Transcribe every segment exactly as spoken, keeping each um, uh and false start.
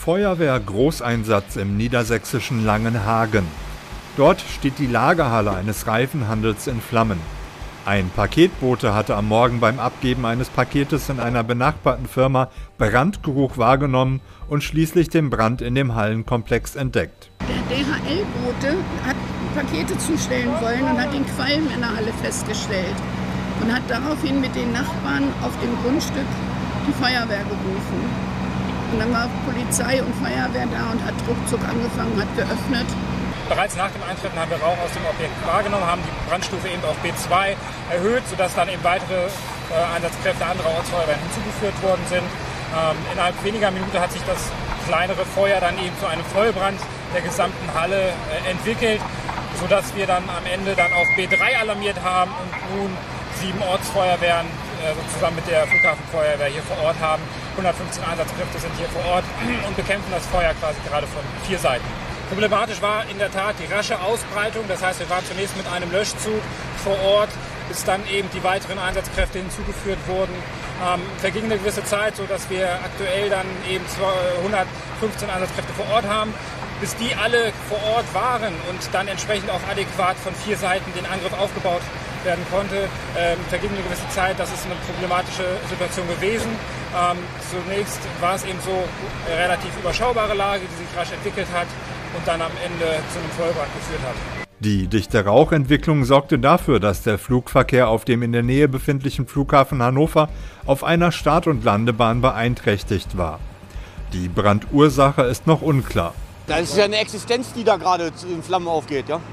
Feuerwehr-Großeinsatz im niedersächsischen Langenhagen. Dort steht die Lagerhalle eines Reifenhandels in Flammen. Ein Paketbote hatte am Morgen beim Abgeben eines Paketes in einer benachbarten Firma Brandgeruch wahrgenommen und schließlich den Brand in dem Hallenkomplex entdeckt. Der D H L-Bote hat Pakete zustellen wollen und hat den Qualm in der Halle festgestellt und hat daraufhin mit den Nachbarn auf dem Grundstück die Feuerwehr gerufen. Und dann war Polizei und Feuerwehr da und hat ruckzuck angefangen, hat geöffnet. Bereits nach dem Eintreten haben wir Rauch aus dem Objekt wahrgenommen, haben die Brandstufe eben auf B zwei erhöht, sodass dann eben weitere äh, Einsatzkräfte anderer Ortsfeuerwehren hinzugeführt worden sind. Ähm, innerhalb weniger Minuten hat sich das kleinere Feuer dann eben zu einem Vollbrand der gesamten Halle äh, entwickelt, sodass wir dann am Ende dann auf B drei alarmiert haben und nun sieben Ortsfeuerwehren äh, zusammen mit der Flughafenfeuerwehr hier vor Ort haben. hundertfünfzehn Einsatzkräfte sind hier vor Ort und bekämpfen das Feuer quasi gerade von vier Seiten. Problematisch war in der Tat die rasche Ausbreitung, das heißt, wir waren zunächst mit einem Löschzug vor Ort, bis dann eben die weiteren Einsatzkräfte hinzugeführt wurden. Ähm, verging eine gewisse Zeit, sodass wir aktuell dann eben hundertfünfzehn Einsatzkräfte vor Ort haben. Bis die alle vor Ort waren und dann entsprechend auch adäquat von vier Seiten den Angriff aufgebaut werden konnte, ähm, verging eine gewisse Zeit. Das ist eine problematische Situation gewesen. Ähm, zunächst war es eben so eine relativ überschaubare Lage, die sich rasch entwickelt hat und dann am Ende zu einem Vollbrand geführt hat. Die dichte Rauchentwicklung sorgte dafür, dass der Flugverkehr auf dem in der Nähe befindlichen Flughafen Hannover auf einer Start- und Landebahn beeinträchtigt war. Die Brandursache ist noch unklar. Das ist ja eine Existenz, die da gerade in Flammen aufgeht. Ja?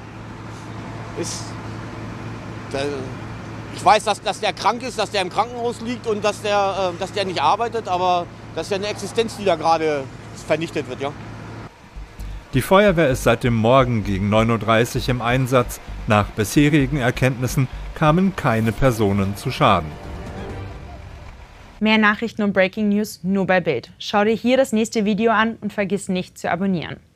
Ist, da, ich weiß, dass, dass der krank ist, dass der im Krankenhaus liegt und dass der, äh, dass der nicht arbeitet, aber das ist ja eine Existenz, die da gerade vernichtet wird. Ja? Die Feuerwehr ist seit dem Morgen gegen neun Uhr dreißig im Einsatz. Nach bisherigen Erkenntnissen kamen keine Personen zu Schaden. Mehr Nachrichten und Breaking News nur bei Bild. Schau dir hier das nächste Video an und vergiss nicht zu abonnieren.